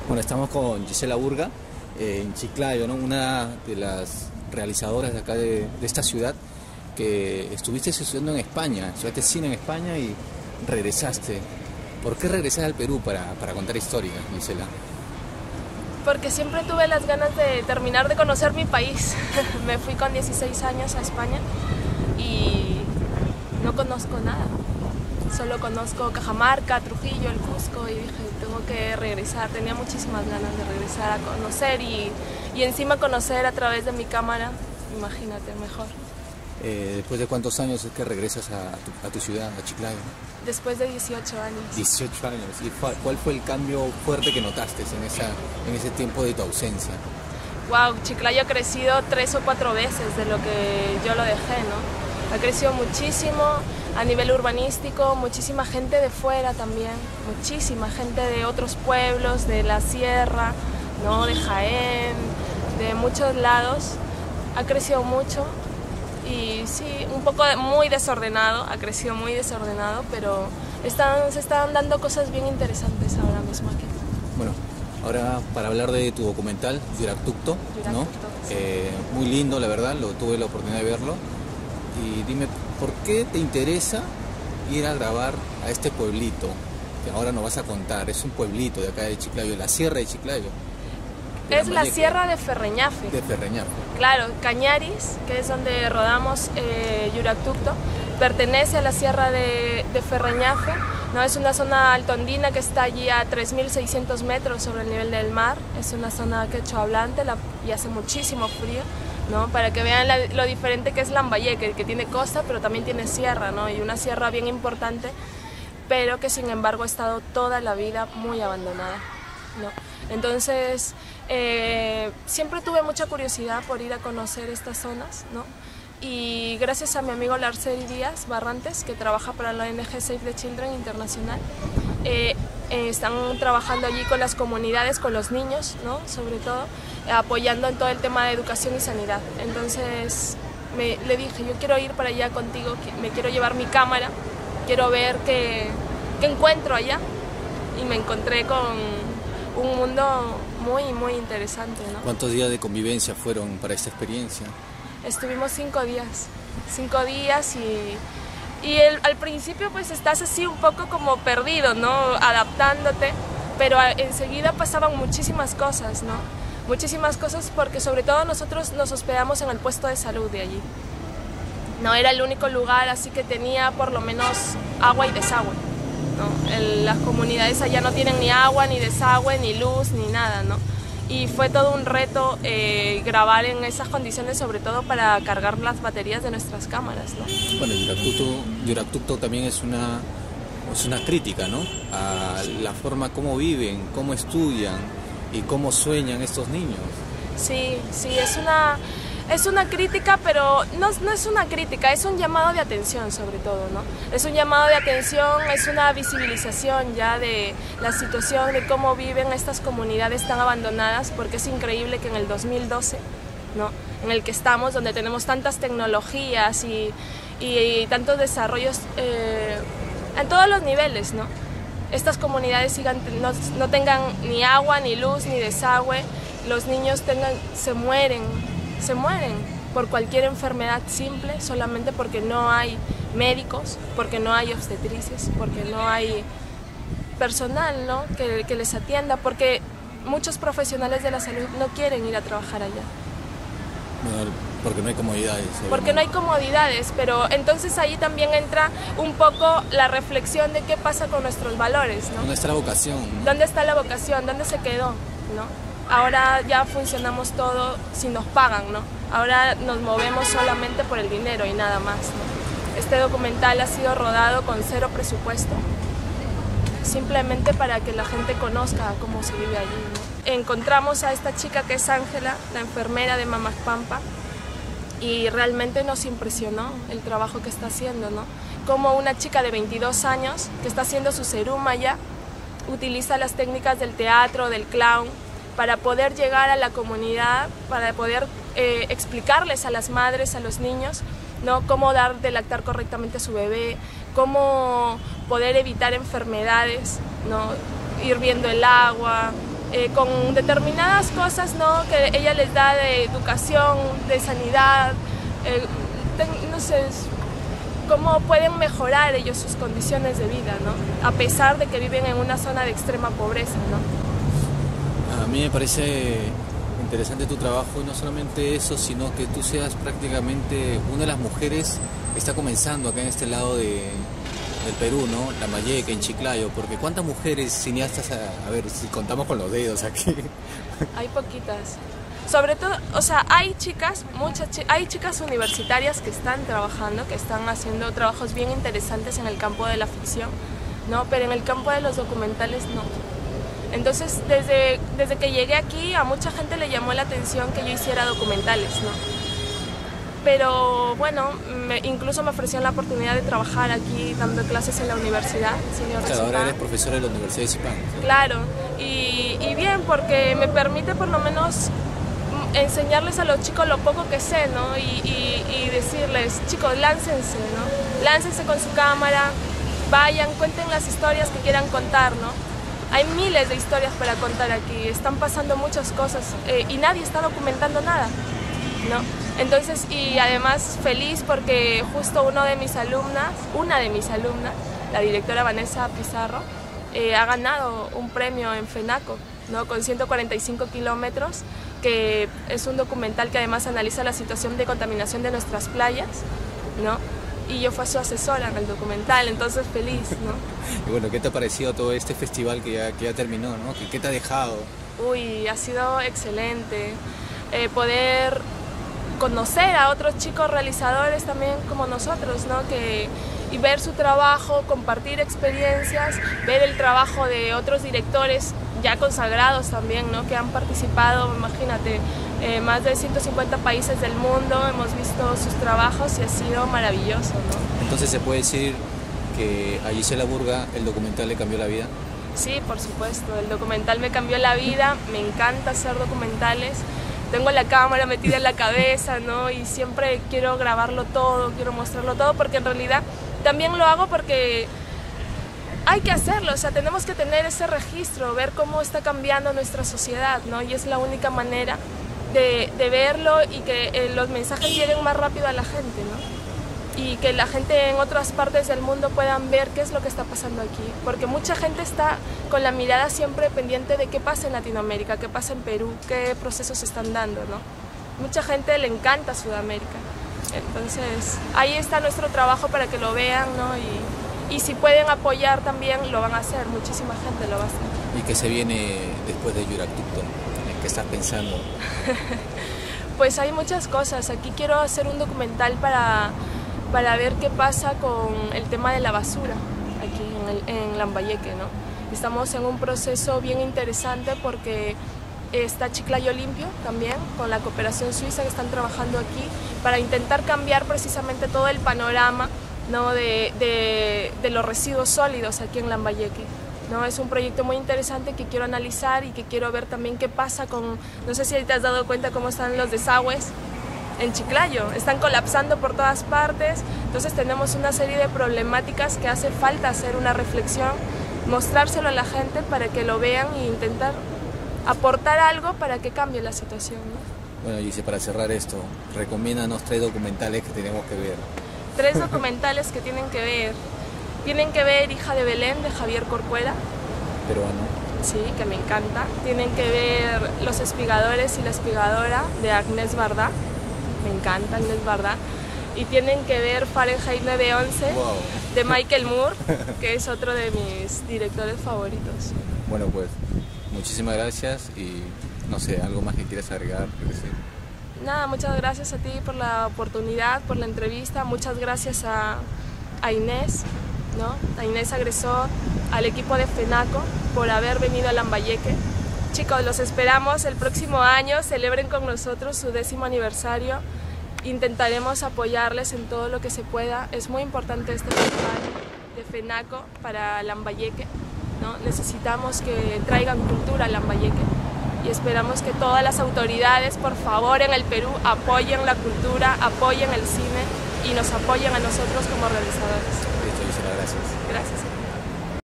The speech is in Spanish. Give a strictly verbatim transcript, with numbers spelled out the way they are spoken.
Bueno, estamos con Gisela Burga, eh, en Chiclayo, ¿no? Una de las realizadoras de acá de, de esta ciudad, que estuviste estudiando en España, estudiaste cine en España y regresaste. ¿Por qué regresaste al Perú para, para contar historias, Gisela? Porque siempre tuve las ganas de terminar de conocer mi país. Me fui con dieciséis años a España y no conozco nada. Solo conozco Cajamarca, Trujillo, el Cusco, y dije, tengo que regresar. Tenía muchísimas ganas de regresar a conocer y, y encima conocer a través de mi cámara, imagínate, mejor. Eh, ¿Después de cuántos años es que regresas a tu, a tu ciudad, a Chiclayo? Después de dieciocho años. dieciocho años. ¿Y cuál fue el cambio fuerte que notaste en, esa, en ese tiempo de tu ausencia? Wow, Chiclayo ha crecido tres o cuatro veces de lo que yo lo dejé, ¿no? Ha crecido muchísimo a nivel urbanístico, muchísima gente de fuera también, muchísima gente de otros pueblos, de la sierra, ¿no? De Jaén, de muchos lados. Ha crecido mucho y sí, un poco de, muy desordenado, ha crecido muy desordenado, pero están, se están dando cosas bien interesantes ahora mismo aquí. Bueno, ahora para hablar de tu documental, Yuractucto, ¿no? Sí. Eh, muy lindo, la verdad, lo tuve la oportunidad de verlo. Y dime, ¿por qué te interesa ir a grabar a este pueblito que ahora nos vas a contar? Es un pueblito de acá de Chiclayo, la sierra de Chiclayo. De es la, la sierra de Ferreñafe. De Ferreñafe. Claro, Cañaris, que es donde rodamos eh, Yuractucto, pertenece a la sierra de, de Ferreñafe, ¿no? Es una zona altondina que está allí a tres mil seiscientos metros sobre el nivel del mar. Es una zona quechohablante la, y hace muchísimo frío, ¿no? Para que vean la, lo diferente que es Lambayeque, que tiene costa pero también tiene sierra, ¿no? Y una sierra bien importante, pero que sin embargo ha estado toda la vida muy abandonada, ¿no? Entonces eh, siempre tuve mucha curiosidad por ir a conocer estas zonas, ¿no? Y gracias a mi amigo Larceri Díaz Barrantes, que trabaja para la O N G Save the Children Internacional, eh, eh, están trabajando allí con las comunidades, con los niños, ¿no? Sobre todo, eh, apoyando en todo el tema de educación y sanidad. Entonces me, le dije, yo quiero ir para allá contigo, me quiero llevar mi cámara, quiero ver qué, qué encuentro allá. Y me encontré con un mundo muy, muy interesante, ¿no? ¿Cuántos días de convivencia fueron para esta experiencia? Estuvimos cinco días, cinco días y, y el, al principio pues estás así un poco como perdido, ¿no? Adaptándote, pero a, enseguida pasaban muchísimas cosas, ¿no? Muchísimas cosas porque sobre todo nosotros nos hospedamos en el puesto de salud de allí. No era el único lugar, así que tenía por lo menos agua y desagüe, ¿no? El, las comunidades allá no tienen ni agua, ni desagüe, ni luz, ni nada, ¿no? Y fue todo un reto eh, grabar en esas condiciones, sobre todo para cargar las baterías de nuestras cámaras, ¿no? Bueno, Yuractucto, Yuractucto también es una, es una crítica, ¿no? A la forma como viven, cómo estudian y cómo sueñan estos niños. Sí, sí, es una, es una crítica, pero no, no es una crítica, es un llamado de atención sobre todo, ¿no? Es un llamado de atención, es una visibilización ya de la situación de cómo viven estas comunidades tan abandonadas, porque es increíble que en el dos mil doce, ¿no? En el que estamos, donde tenemos tantas tecnologías y, y, y tantos desarrollos eh, en todos los niveles, ¿no? Estas comunidades sigan, no, no tengan ni agua, ni luz, ni desagüe, los niños tengan, se mueren, se mueren por cualquier enfermedad simple, solamente porque no hay médicos, porque no hay obstetrices, porque no hay personal, ¿no? que, que les atienda, porque muchos profesionales de la salud no quieren ir a trabajar allá. Bueno, porque no hay comodidades. Porque no hay comodidades, pero entonces ahí también entra un poco la reflexión de qué pasa con nuestros valores, ¿no? ¿Dónde está la vocación, ¿no? ¿Dónde está la vocación? ¿Dónde se quedó, ¿no? Ahora ya funcionamos todo si nos pagan, ¿no? Ahora nos movemos solamente por el dinero y nada más, ¿no? Este documental ha sido rodado con cero presupuesto, simplemente para que la gente conozca cómo se vive allí, ¿no? Encontramos a esta chica que es Ángela, la enfermera de Mamás Pampa, y realmente nos impresionó el trabajo que está haciendo, ¿no? Como una chica de veintidós años que está haciendo su serum allá, utiliza las técnicas del teatro, del clown, para poder llegar a la comunidad, para poder eh, explicarles a las madres, a los niños, ¿no? Cómo dar de lactar correctamente a su bebé, cómo poder evitar enfermedades, ¿no? Hirviendo el agua, eh, eh, con determinadas cosas, ¿no?, que ella les da de educación, de sanidad, eh, de, no sé, cómo pueden mejorar ellos sus condiciones de vida, ¿no?, a pesar de que viven en una zona de extrema pobreza, ¿no? A mí me parece interesante tu trabajo, y no solamente eso, sino que tú seas prácticamente una de las mujeres que está comenzando acá en este lado de, del Perú, ¿no? Lambayeque, en Chiclayo, porque ¿cuántas mujeres cineastas, a, a ver, si contamos con los dedos aquí? Hay poquitas. Sobre todo, o sea, hay chicas, muchas chi hay chicas universitarias que están trabajando, que están haciendo trabajos bien interesantes en el campo de la ficción, ¿no? Pero en el campo de los documentales no. Entonces, desde, desde que llegué aquí, a mucha gente le llamó la atención que yo hiciera documentales, ¿no? Pero bueno, me, incluso me ofrecieron la oportunidad de trabajar aquí dando clases en la universidad, señor. Claro, ahora eres profesora de la Universidad de Zipán, ¿sí? Claro, y, y bien, porque me permite por lo menos enseñarles a los chicos lo poco que sé, ¿no? Y, y, y decirles, chicos, láncense, ¿no? Láncense con su cámara, vayan, cuenten las historias que quieran contar, ¿no? Hay miles de historias para contar aquí, están pasando muchas cosas eh, y nadie está documentando nada, ¿no? Entonces, y además feliz porque justo uno de mis alumnas, una de mis alumnas, la directora Vanessa Pizarro, eh, ha ganado un premio en FENACO, ¿no?, con ciento cuarenta y cinco kilómetros, que es un documental que además analiza la situación de contaminación de nuestras playas, ¿no? Y yo fui su asesora en el documental, entonces feliz, ¿no? Y bueno, ¿qué te ha parecido todo este festival que ya, que ya terminó, ¿no? ¿Qué, qué te ha dejado? Uy, ha sido excelente. Eh, poder conocer a otros chicos realizadores también como nosotros, ¿no? Que, y ver su trabajo, compartir experiencias, ver el trabajo de otros directores ya consagrados también, ¿no?, que han participado, imagínate, eh, más de ciento cincuenta países del mundo, hemos visto sus trabajos y ha sido maravilloso, ¿no? Entonces, ¿se puede decir que a Gisela Burga el documental le cambió la vida? Sí, por supuesto, el documental me cambió la vida, me encanta hacer documentales, tengo la cámara metida en la cabeza, ¿no?, y siempre quiero grabarlo todo, quiero mostrarlo todo, porque en realidad también lo hago porque hay que hacerlo, o sea, tenemos que tener ese registro, ver cómo está cambiando nuestra sociedad, ¿no? Y es la única manera de, de verlo y que eh, los mensajes lleguen más rápido a la gente, ¿no? Y que la gente en otras partes del mundo puedan ver qué es lo que está pasando aquí, porque mucha gente está con la mirada siempre pendiente de qué pasa en Latinoamérica, qué pasa en Perú, qué procesos se están dando, ¿no? Mucha gente le encanta Sudamérica, entonces ahí está nuestro trabajo para que lo vean, ¿no? Y, Y si pueden apoyar también, lo van a hacer, muchísima gente lo va a hacer. ¿Y qué se viene después de Yuractucto? ¿En qué estás pensando? Pues hay muchas cosas. Aquí quiero hacer un documental para, para ver qué pasa con el tema de la basura, aquí en, el, en Lambayeque, ¿no? Estamos en un proceso bien interesante porque está Chiclayo Limpio también, con la cooperación suiza que están trabajando aquí, para intentar cambiar precisamente todo el panorama, ¿no?, de, de, de los residuos sólidos aquí en Lambayeque, ¿no? Es un proyecto muy interesante que quiero analizar y que quiero ver también qué pasa con, no sé si te has dado cuenta cómo están los desagües en Chiclayo, están colapsando por todas partes, entonces tenemos una serie de problemáticas que hace falta hacer una reflexión, mostrárselo a la gente para que lo vean e intentar aportar algo para que cambie la situación, ¿no? Bueno, Gise, para cerrar esto, recomiéndanos tres documentales que tenemos que ver. Tres documentales que tienen que ver. Tienen que ver Hija de Belén, de Javier Corcuera. Peruano. Sí, que me encanta. Tienen que ver Los Espigadores y la Espigadora, de Agnès Varda. Me encanta Agnès Varda. Y tienen que ver Fahrenheit nueve once, wow, de Michael Moore, que es otro de mis directores favoritos. Bueno, pues, muchísimas gracias y no sé, algo más que quieras agregar. Nada, muchas gracias a ti por la oportunidad, por la entrevista, muchas gracias a, a Inés, ¿no? A Inés Agresor, al equipo de FENACO por haber venido a Lambayeque. Chicos, los esperamos el próximo año, celebren con nosotros su décimo aniversario, intentaremos apoyarles en todo lo que se pueda, es muy importante este festival de FENACO para Lambayeque, ¿no? Necesitamos que traigan cultura a Lambayeque. Y esperamos que todas las autoridades, por favor, en el Perú apoyen la cultura, apoyen el cine y nos apoyen a nosotros como realizadores.